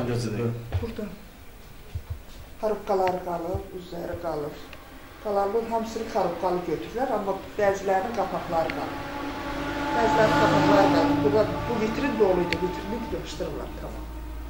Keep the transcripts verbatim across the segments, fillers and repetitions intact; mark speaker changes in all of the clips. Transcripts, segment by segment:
Speaker 1: götürür?
Speaker 2: Burada. Xarupqaları qalır, üzləri qalır. Qalanın hamısını xarupqalı götürürlər, amma bəzilərinin qapaqları qalır. Bəzilərinin qapaqları qalır. Burada bu vitrin doluydu, vitrini yığışdırırlar, tamam.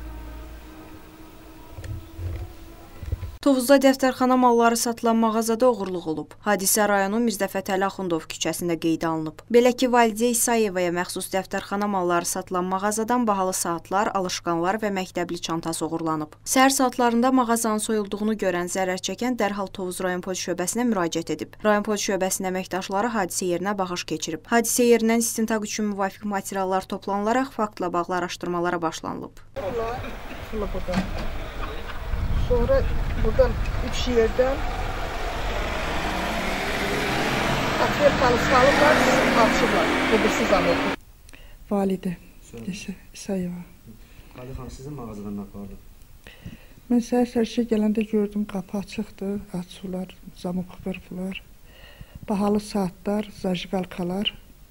Speaker 3: Tovuzda dəftərxana malları satılan mağazada oğurluq olub. Hadisə rayonun Mirzə Fətəli Axundov küçəsində qeydə alınıb. Belə ki, Validə İsayevaya məxsus dəftərxana malları satılan mağazadan bahalı saatlar, alışqanlar və məktəbli çantası oğurlanıb. Səhər saatlarında mağazanın soyulduğunu görən zərər çəkən dərhal Tovuz rayon polis şöbəsinə müraciət edib. Rayon polis şöbəsinin əməkdaşları hadisə yerinə baxış keçirib. Hadisə yerindən istintaq üçün müvafiq materiallar toplanılaraq faktla bağlı araşdırmalara başlanılıb.
Speaker 2: Sonra buradan üç yerdən atverkalı salıblar, açıblar. Qıbrısı zamoku. Validə İsayeva.
Speaker 1: Validə xanım, sizin mağazadan nə apardı?
Speaker 2: Mən səhər-səhər gələndə gördüm, qapı açıqdır, açıqlar, zamok qırıblar. Bahalı saatlar, zajiqalkalar.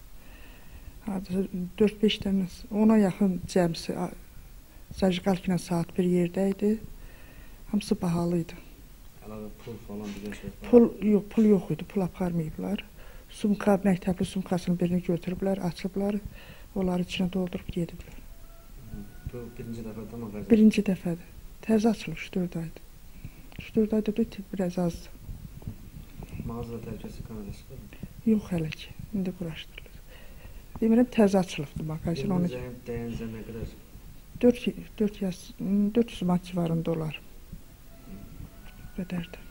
Speaker 2: dörd beş dənə, ona yaxın cəmsi zajiqalkla saat bir yerdə idi. Hamısı bahalıydı.
Speaker 1: Əlavə pul falan bir şey var?
Speaker 2: Pul yox, pul yox idi, pul aparmayıblar. Sumka, məktəbli sumkasının birini götürüblər, açıblar, onları içine doldurup gediblər.
Speaker 1: Bu birinci dəfədir mi?
Speaker 2: Birinci dəfədir. Təzə açılıb, üç dörd aydır. üç dörd aydır, biraz azdır.
Speaker 1: Mağazada təhlükəsizlik kamerası var mı?
Speaker 2: Yox hələ ki, indi quraşdırılır. Demirəm, təzə açılıbdır mağazin.
Speaker 1: Dəyəninizə nə qədər?
Speaker 2: dörd yüz manat civarında olar. Qədərdir.